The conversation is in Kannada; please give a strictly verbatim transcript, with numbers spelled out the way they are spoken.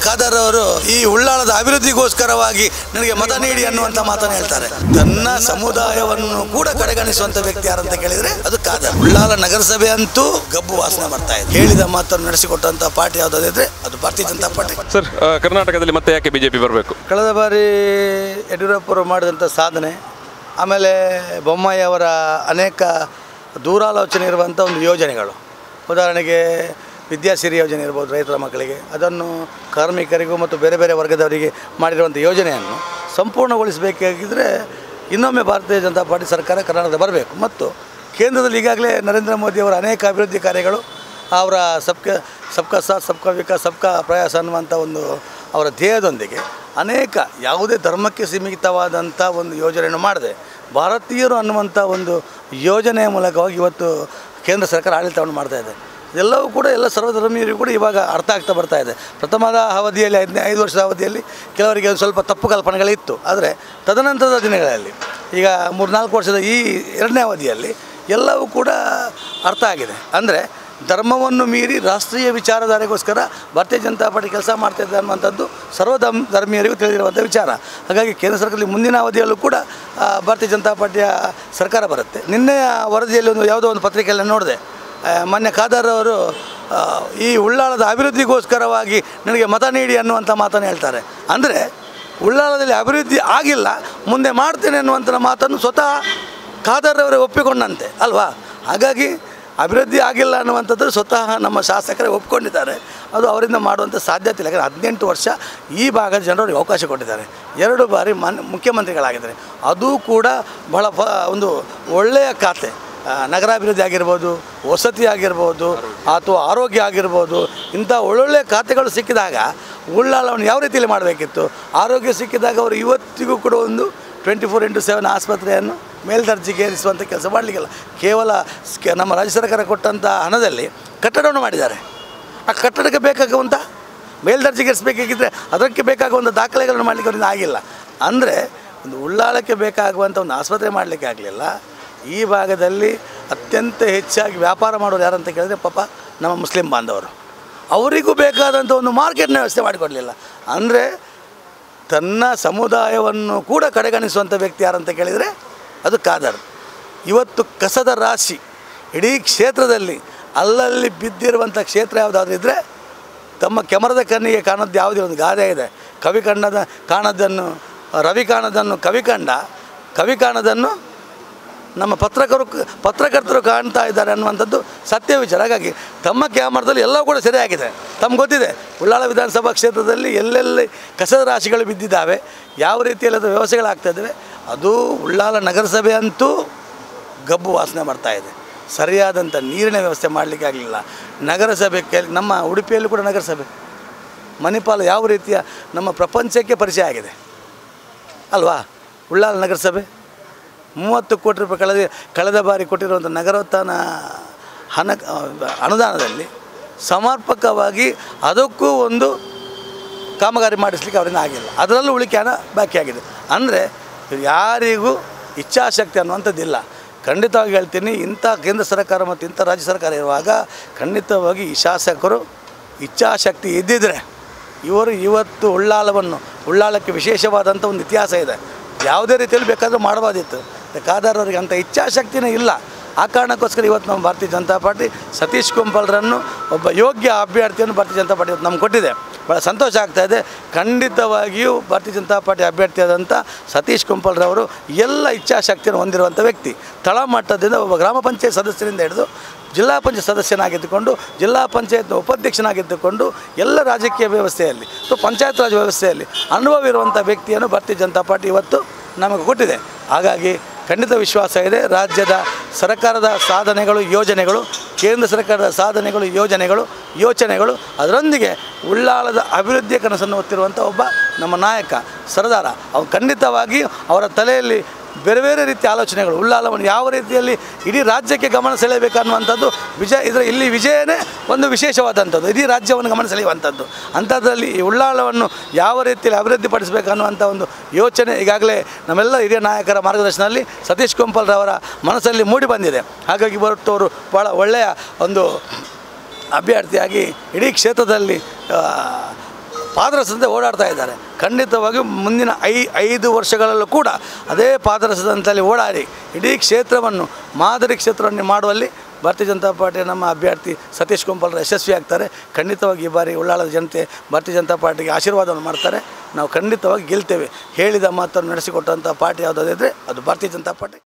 ಖಾದರ್ ಅವರು ಈ ಉಳ್ಳಾಳದ ಅಭಿವೃದ್ಧಿಗೋಸ್ಕರವಾಗಿ ನನಗೆ ಮತ ನೀಡಿ ಅನ್ನುವಂತ ಮಾತನ್ನು ಹೇಳ್ತಾರೆ. ತನ್ನ ಸಮುದಾಯವನ್ನು ಕೂಡ ಕಡೆಗಣಿಸುವಂತ ವ್ಯಕ್ತಿ ಯಾರಂತ ಕೇಳಿದ್ರೆ ಅದು ಖಾದರ್. ಉಳ್ಳಾಲ ನಗರಸಭೆ ಅಂತೂ ಗಬ್ಬು ವಾಸನೆ ಬರ್ತಾ ಇದೆ. ಹೇಳಿದ ಮಾತನ್ನು ನಡೆಸಿಕೊಟ್ಟಂತ ಪಾರ್ಟಿ ಯಾವುದಾದ್ರೆ ಅದು ಭಾರತೀಯ ಜನತಾ ಪಾರ್ಟಿ. ಸರ್, ಕರ್ನಾಟಕದಲ್ಲಿ ಮತ್ತೆ ಯಾಕೆ ಬಿಜೆಪಿ ಬರಬೇಕು? ಕಳೆದ ಬಾರಿ ಯಡಿಯೂರಪ್ಪರು ಮಾಡಿದಂಥ ಸಾಧನೆ, ಆಮೇಲೆ ಬೊಮ್ಮಾಯಿ ಅವರ ಅನೇಕ ದೂರಾಲೋಚನೆ ಇರುವಂಥ ಒಂದು ಯೋಜನೆಗಳು, ಉದಾಹರಣೆಗೆ ವಿದ್ಯಾಸಿರಿ ಯೋಜನೆ ಇರ್ಬೋದು ರೈತರ ಮಕ್ಕಳಿಗೆ, ಅದನ್ನು ಕಾರ್ಮಿಕರಿಗೂ ಮತ್ತು ಬೇರೆ ಬೇರೆ ವರ್ಗದವರಿಗೆ ಮಾಡಿರುವಂಥ ಯೋಜನೆಯನ್ನು ಸಂಪೂರ್ಣಗೊಳಿಸಬೇಕಾಗಿದ್ದರೆ ಇನ್ನೊಮ್ಮೆ ಭಾರತೀಯ ಜನತಾ ಪಾರ್ಟಿ ಸರ್ಕಾರ ಕರ್ನಾಟಕದ ಬರಬೇಕು. ಮತ್ತು ಕೇಂದ್ರದಲ್ಲಿ ಈಗಾಗಲೇ ನರೇಂದ್ರ ಮೋದಿಯವರ ಅನೇಕ ಅಭಿವೃದ್ಧಿ ಕಾರ್ಯಗಳು, ಅವರ ಸಬ್ಕ ಸಬ್ಕಾ ಸಾಥ್ ಸಬ್ಕಾ ವಿಕಾಸ್ ಸಬ್ಕಾ ಪ್ರಯಾಸ ಅನ್ನುವಂಥ ಒಂದು ಅವರ ಧ್ಯೇಯದೊಂದಿಗೆ ಅನೇಕ ಯಾವುದೇ ಧರ್ಮಕ್ಕೆ ಸೀಮಿತವಾದಂಥ ಒಂದು ಯೋಜನೆಯನ್ನು ಮಾಡಿದೆ. ಭಾರತೀಯರು ಅನ್ನುವಂಥ ಒಂದು ಯೋಜನೆಯ ಮೂಲಕವಾಗಿ ಇವತ್ತು ಕೇಂದ್ರ ಸರ್ಕಾರ ಆಡಳಿತವನ್ನು ಮಾಡ್ತಾಯಿದೆ. ಎಲ್ಲವೂ ಕೂಡ ಎಲ್ಲ ಸರ್ವಧರ್ಮೀಯರಿಗೂ ಕೂಡ ಇವಾಗ ಅರ್ಥ ಆಗ್ತಾ ಬರ್ತಾ ಇದೆ. ಪ್ರಥಮದ ಅವಧಿಯಲ್ಲಿ ಐದನೇ ಐದು ವರ್ಷದ ಅವಧಿಯಲ್ಲಿ ಕೆಲವರಿಗೆ ಒಂದು ಸ್ವಲ್ಪ ತಪ್ಪು ಕಲ್ಪನೆಗಳಿತ್ತು. ಆದರೆ ತದನಂತರದ ದಿನಗಳಲ್ಲಿ ಈಗ ಮೂರ್ನಾಲ್ಕು ವರ್ಷದ ಈ ಎರಡನೇ ಅವಧಿಯಲ್ಲಿ ಎಲ್ಲವೂ ಕೂಡ ಅರ್ಥ ಆಗಿದೆ. ಅಂದರೆ ಧರ್ಮವನ್ನು ಮೀರಿ ರಾಷ್ಟ್ರೀಯ ವಿಚಾರಧಾರೆಗೋಸ್ಕರ ಭಾರತೀಯ ಜನತಾ ಪಾರ್ಟಿ ಕೆಲಸ ಮಾಡ್ತಾಯಿದೆ ಅನ್ನುವಂಥದ್ದು ಸರ್ವಧರ್ಮ ಧರ್ಮೀಯರಿಗೂ ತಿಳಿದಿರುವಂಥ ವಿಚಾರ. ಹಾಗಾಗಿ ಕೇಂದ್ರ ಸರ್ಕಾರದಲ್ಲಿ ಮುಂದಿನ ಅವಧಿಯಲ್ಲೂ ಕೂಡ ಭಾರತೀಯ ಜನತಾ ಪಾರ್ಟಿಯ ಸರ್ಕಾರ ಬರುತ್ತೆ. ನಿನ್ನೆಯ ವರದಿಯಲ್ಲಿ ಒಂದು ಯಾವುದೋ ಒಂದು ಪತ್ರಿಕೆಯಲ್ಲಿ ನೋಡಿದೆ, ಮೊನ್ನೆ ಖಾದರ್ ಅವರು ಈ ಉಳ್ಳಾಳದ ಅಭಿವೃದ್ಧಿಗೋಸ್ಕರವಾಗಿ ನನಗೆ ಮತ ನೀಡಿ ಅನ್ನುವಂಥ ಮಾತನ್ನು ಹೇಳ್ತಾರೆ. ಅಂದರೆ ಉಳ್ಳಾಳದಲ್ಲಿ ಅಭಿವೃದ್ಧಿ ಆಗಿಲ್ಲ, ಮುಂದೆ ಮಾಡ್ತೇನೆ ಅನ್ನುವಂಥ ಮಾತನ್ನು ಸ್ವತಃ ಖಾದರ್ ಅವರೇ ಒಪ್ಪಿಕೊಂಡಂತೆ ಅಲ್ವಾ. ಹಾಗಾಗಿ ಅಭಿವೃದ್ಧಿ ಆಗಿಲ್ಲ ಅನ್ನುವಂಥದ್ದು ಸ್ವತಃ ನಮ್ಮ ಶಾಸಕರೇ ಒಪ್ಕೊಂಡಿದ್ದಾರೆ. ಅದು ಅವರಿಂದ ಮಾಡುವಂಥ ಸಾಧ್ಯತೆ ಇಲ್ಲ. ಯಾಕಂದರೆ ಹದಿನೆಂಟು ವರ್ಷ ಈ ಭಾಗದ ಜನರಿಗೆ ಅವಕಾಶ ಕೊಟ್ಟಿದ್ದಾರೆ. ಎರಡು ಬಾರಿ ಮನ್ ಮುಖ್ಯಮಂತ್ರಿಗಳಾಗಿದ್ದಾರೆ. ಅದು ಕೂಡ ಬಹಳ ಪ ಒಂದು ಒಳ್ಳೆಯ ಖಾತೆ, ನಗರಾಭಿವೃದ್ಧಿ ಆಗಿರ್ಬೋದು, ವಸತಿ ಆಗಿರ್ಬೋದು, ಅಥವಾ ಆರೋಗ್ಯ ಆಗಿರ್ಬೋದು, ಇಂಥ ಒಳ್ಳೊಳ್ಳೆ ಖಾತೆಗಳು ಸಿಕ್ಕಿದಾಗ ಉಳ್ಳಾಳವನ್ನು ಯಾವ ರೀತಿಯಲ್ಲಿ ಮಾಡಬೇಕಿತ್ತು. ಆರೋಗ್ಯ ಸಿಕ್ಕಿದಾಗ ಅವರು ಇವತ್ತಿಗೂ ಕೂಡ ಒಂದು ಟ್ವೆಂಟಿ ಫೋರ್ ಇಂಟು ಸೆವೆನ್ ಆಸ್ಪತ್ರೆಯನ್ನು ಮೇಲ್ದರ್ಜೆಗೆ ಏರಿಸುವಂಥ ಕೆಲಸ ಮಾಡಲಿಕ್ಕಿಲ್ಲ. ಕೇವಲ ನಮ್ಮ ರಾಜ್ಯ ಸರ್ಕಾರ ಕೊಟ್ಟಂಥ ಹಣದಲ್ಲಿ ಕಟ್ಟಡವನ್ನು ಮಾಡಿದ್ದಾರೆ. ಆ ಕಟ್ಟಡಕ್ಕೆ ಬೇಕಾಗುವಂಥ ಮೇಲ್ದರ್ಜೆಗೆ ಏರಿಸಬೇಕಾಗಿದ್ದರೆ ಅದಕ್ಕೆ ಬೇಕಾಗುವಂಥ ದಾಖಲೆಗಳನ್ನು ಮಾಡಲಿಕ್ಕೆ ಅವರಿಂದ ಆಗಿಲ್ಲ. ಅಂದರೆ ಒಂದು ಉಳ್ಳಾಳಕ್ಕೆ ಬೇಕಾಗುವಂಥ ಒಂದು ಆಸ್ಪತ್ರೆ ಮಾಡಲಿಕ್ಕೆ ಆಗಲಿಲ್ಲ. ಈ ಭಾಗದಲ್ಲಿ ಅತ್ಯಂತ ಹೆಚ್ಚಾಗಿ ವ್ಯಾಪಾರ ಮಾಡೋರು ಯಾರಂತ ಕೇಳಿದ್ರೆ ಪಾಪ ನಮ್ಮ ಮುಸ್ಲಿಂ ಬಾಂಧವರು. ಅವರಿಗೂ ಬೇಕಾದಂಥ ಒಂದು ಮಾರ್ಕೆಟ್ನ ವ್ಯವಸ್ಥೆ ಮಾಡಿಕೊಡಲಿಲ್ಲ. ಅಂದರೆ ತನ್ನ ಸಮುದಾಯವನ್ನು ಕೂಡ ಕಡೆಗಣಿಸುವಂಥ ವ್ಯಕ್ತಿ ಯಾರಂತ ಕೇಳಿದರೆ ಅದು ಖಾದರ್. ಇವತ್ತು ಕಸದ ರಾಶಿ ಇಡೀ ಕ್ಷೇತ್ರದಲ್ಲಿ ಅಲ್ಲಲ್ಲಿ ಬಿದ್ದಿರುವಂಥ ಕ್ಷೇತ್ರ ಯಾವುದಾದ್ರೂ ಇದ್ದರೆ ತಮ್ಮ ಕೆಮರದ ಕಣ್ಣಿಗೆ ಕಾಣೋದು ಯಾವುದೇ ಒಂದು ಗಾದೆ ಇದೆ, ಕವಿ ಕಂಡದ ಕಾಣೋದನ್ನು ರವಿ ಕಾಣೋದನ್ನು ಕವಿ ಕಂಡ, ಕವಿ ಕಾಣೋದನ್ನು ನಮ್ಮ ಪತ್ರಕರು ಪತ್ರಕರ್ತರು ಕಾಣ್ತಾ ಇದ್ದಾರೆ ಅನ್ನುವಂಥದ್ದು ಸತ್ಯ ವಿಚಾರ. ಹಾಗಾಗಿ ತಮ್ಮ ಕ್ಯಾಮರದಲ್ಲಿ ಎಲ್ಲವೂ ಕೂಡ ಸರಿಯಾಗಿದೆ. ತಮ್ಗೆ ಗೊತ್ತಿದೆ ಉಳ್ಳಾಳ ವಿಧಾನಸಭಾ ಕ್ಷೇತ್ರದಲ್ಲಿ ಎಲ್ಲೆಲ್ಲಿ ಕಸದ ರಾಶಿಗಳು ಬಿದ್ದಿದ್ದಾವೆ, ಯಾವ ರೀತಿಯಲ್ಲಿ ಅದು ವ್ಯವಸ್ಥೆಗಳಾಗ್ತಾಯಿದ್ದಾವೆ. ಅದು ಉಳ್ಳಾಲ ನಗರಸಭೆ ಅಂತೂ ಗಬ್ಬು ವಾಸನೆ ಬರ್ತಾಯಿದೆ. ಸರಿಯಾದಂಥ ನೀರಿನ ವ್ಯವಸ್ಥೆ ಮಾಡಲಿಕ್ಕೆ ಆಗಲಿಲ್ಲ. ನಗರಸಭೆ ಕೆ ನಮ್ಮ ಉಡುಪಿಯಲ್ಲೂ ಕೂಡ ನಗರಸಭೆ ಮಣಿಪಾಲ ಯಾವ ರೀತಿಯ ನಮ್ಮ ಪ್ರಪಂಚಕ್ಕೆ ಪರಿಚಯ ಆಗಿದೆ ಅಲ್ವಾ. ಉಳ್ಳಾಲ ನಗರಸಭೆ ಮೂವತ್ತು ಕೋಟಿ ರೂಪಾಯಿ ಕಳೆದ ಕಳೆದ ಬಾರಿ ಕೊಟ್ಟಿರುವಂಥ ನಗರೋತ್ಥಾನ ಹಣ ಅನುದಾನದಲ್ಲಿ ಸಮರ್ಪಕವಾಗಿ ಅದಕ್ಕೂ ಒಂದು ಕಾಮಗಾರಿ ಮಾಡಿಸ್ಲಿಕ್ಕೆ ಅವರಿಂದ ಆಗಿಲ್ಲ. ಅದರಲ್ಲೂ ಉಳಿಕೆ ಹಣ ಬಾಕಿ ಆಗಿದೆ. ಅಂದರೆ ಯಾರಿಗೂ ಇಚ್ಛಾಶಕ್ತಿ ಅನ್ನುವಂಥದ್ದಿಲ್ಲ. ಖಂಡಿತವಾಗಿ ಹೇಳ್ತೀನಿ, ಇಂಥ ಕೇಂದ್ರ ಸರ್ಕಾರ ಮತ್ತು ಇಂಥ ರಾಜ್ಯ ಸರ್ಕಾರ ಇರುವಾಗ ಖಂಡಿತವಾಗಿ ಈ ಶಾಸಕರು ಇಚ್ಛಾಶಕ್ತಿ ಇದ್ದಿದ್ದರೆ ಇವರು ಇವತ್ತು ಉಳ್ಳಾಲವನ್ನು ಉಳ್ಳಾಲಕ್ಕೆ ವಿಶೇಷವಾದಂಥ ಒಂದು ಇತಿಹಾಸ ಇದೆ. ಯಾವುದೇ ರೀತಿಯಲ್ಲಿ ಬೇಕಾದರೂ ಮಾಡಬಹುದಿತ್ತು. ಖಾದರ್ ಅವರಿಗೆ ಅಂಥ ಇಚ್ಛಾಶಕ್ತಿನೇ ಇಲ್ಲ. ಆ ಕಾರಣಕ್ಕೋಸ್ಕರ ಇವತ್ತು ನಮ್ಮ ಭಾರತೀಯ ಜನತಾ ಪಾರ್ಟಿ ಸತೀಶ್ ಕುಂಪಲ್ರನ್ನು ಒಬ್ಬ ಯೋಗ್ಯ ಅಭ್ಯರ್ಥಿಯನ್ನು ಭಾರತೀಯ ಜನತಾ ಪಾರ್ಟಿ ಇವತ್ತು ನಮ್ಗೆ ಕೊಟ್ಟಿದೆ. ಭಾಳ ಸಂತೋಷ ಆಗ್ತಾಯಿದೆ. ಖಂಡಿತವಾಗಿಯೂ ಭಾರತೀಯ ಜನತಾ ಪಾರ್ಟಿ ಅಭ್ಯರ್ಥಿಯಾದಂಥ ಸತೀಶ್ ಕುಂಪಲ್ರವರು ಎಲ್ಲ ಇಚ್ಛಾಶಕ್ತಿಯನ್ನು ಹೊಂದಿರುವಂಥ ವ್ಯಕ್ತಿ. ತಳಮಟ್ಟದಿಂದ ಒಬ್ಬ ಗ್ರಾಮ ಪಂಚಾಯತ್ ಸದಸ್ಯರಿಂದ ಹಿಡಿದು ಜಿಲ್ಲಾ ಪಂಚಾಯತ್ ಸದಸ್ಯನಾಗಿದ್ದುಕೊಂಡು ಜಿಲ್ಲಾ ಪಂಚಾಯತ್ನ ಉಪಾಧ್ಯಕ್ಷನಾಗಿದ್ದುಕೊಂಡು ಎಲ್ಲ ರಾಜಕೀಯ ವ್ಯವಸ್ಥೆಯಲ್ಲಿ ಮತ್ತು ಪಂಚಾಯತ್ ರಾಜ್ ವ್ಯವಸ್ಥೆಯಲ್ಲಿ ಅನುಭವ ಇರುವಂಥ ವ್ಯಕ್ತಿಯನ್ನು ಭಾರತೀಯ ಜನತಾ ಪಾರ್ಟಿ ಇವತ್ತು ನಮಗೆ ಕೊಟ್ಟಿದೆ. ಹಾಗಾಗಿ ಖಂಡಿತ ವಿಶ್ವಾಸ ಇದೆ, ರಾಜ್ಯದ ಸರ್ಕಾರದ ಸಾಧನೆಗಳು ಯೋಜನೆಗಳು, ಕೇಂದ್ರ ಸರ್ಕಾರದ ಸಾಧನೆಗಳು ಯೋಜನೆಗಳು ಯೋಚನೆಗಳು, ಅದರೊಂದಿಗೆ ಉಳ್ಳಾಳದ ಅಭಿವೃದ್ಧಿಯ ಕನಸನ್ನು ಹೊತ್ತಿರುವಂಥ ಒಬ್ಬ ನಮ್ಮ ನಾಯಕ ಸರದಾರ. ಅವ್ರು ಖಂಡಿತವಾಗಿ ಅವರ ತಲೆಯಲ್ಲಿ ಬೇರೆ ಬೇರೆ ರೀತಿಯ ಆಲೋಚನೆಗಳು, ಉಳ್ಳಾಲವನ್ನು ಯಾವ ರೀತಿಯಲ್ಲಿ ಇಡೀ ರಾಜ್ಯಕ್ಕೆ ಗಮನ ಸೆಳೆಯಬೇಕನ್ನುವಂಥದ್ದು ವಿಜಯ ಇದರ ಇಲ್ಲಿ ವಿಜಯನೇ ಒಂದು ವಿಶೇಷವಾದಂಥದ್ದು, ಇಡೀ ರಾಜ್ಯವನ್ನು ಗಮನ ಸೆಳೆಯುವಂಥದ್ದು. ಅಂಥದ್ರಲ್ಲಿ ಈ ಉಳ್ಳಾಲವನ್ನು ಯಾವ ರೀತಿಯಲ್ಲಿ ಅಭಿವೃದ್ಧಿಪಡಿಸಬೇಕನ್ನುವಂಥ ಒಂದು ಯೋಚನೆ ಈಗಾಗಲೇ ನಮ್ಮೆಲ್ಲ ಹಿರಿಯ ನಾಯಕರ ಮಾರ್ಗದರ್ಶನದಲ್ಲಿ ಸತೀಶ್ ಕುಂಪಲ್ರವರ ಮನಸ್ಸಲ್ಲಿ ಮೂಡಿ ಬಂದಿದೆ. ಹಾಗಾಗಿ ಹೊರಟವರು ಭಾಳ ಒಳ್ಳೆಯ ಒಂದು ಅಭ್ಯರ್ಥಿಯಾಗಿ ಇಡೀ ಕ್ಷೇತ್ರದಲ್ಲಿ ಪಾದರಸದಂತೆ ಓಡಾಡ್ತಾ ಇದ್ದಾರೆ. ಖಂಡಿತವಾಗಿ ಮುಂದಿನ ಐ ಐದು ವರ್ಷಗಳಲ್ಲೂ ಕೂಡ ಅದೇ ಪಾದರಸದಂತಲ್ಲಿ ಓಡಾಡಿ ಇಡೀ ಕ್ಷೇತ್ರವನ್ನು ಮಾದರಿ ಕ್ಷೇತ್ರವನ್ನು ಮಾಡುವಲ್ಲಿ ಭಾರತೀಯ ಜನತಾ ಪಾರ್ಟಿಯ ನಮ್ಮ ಅಭ್ಯರ್ಥಿ ಸತೀಶ್ ಕುಂಪಲ್ರ ಯಶಸ್ವಿ ಆಗ್ತಾರೆ. ಖಂಡಿತವಾಗಿ ಈ ಬಾರಿ ಉಳ್ಳಾಳದ ಜನತೆ ಭಾರತೀಯ ಜನತಾ ಪಾರ್ಟಿಗೆ ಆಶೀರ್ವಾದವನ್ನು ಮಾಡ್ತಾರೆ. ನಾವು ಖಂಡಿತವಾಗಿ ಗೆಲ್ತೇವೆ. ಹೇಳಿದ ಮಾತನ್ನು ನಡೆಸಿಕೊಟ್ಟಂಥ ಪಾರ್ಟಿ ಯಾವುದಾದ್ರೆ ಅದು ಭಾರತೀಯ ಜನತಾ ಪಾರ್ಟಿ.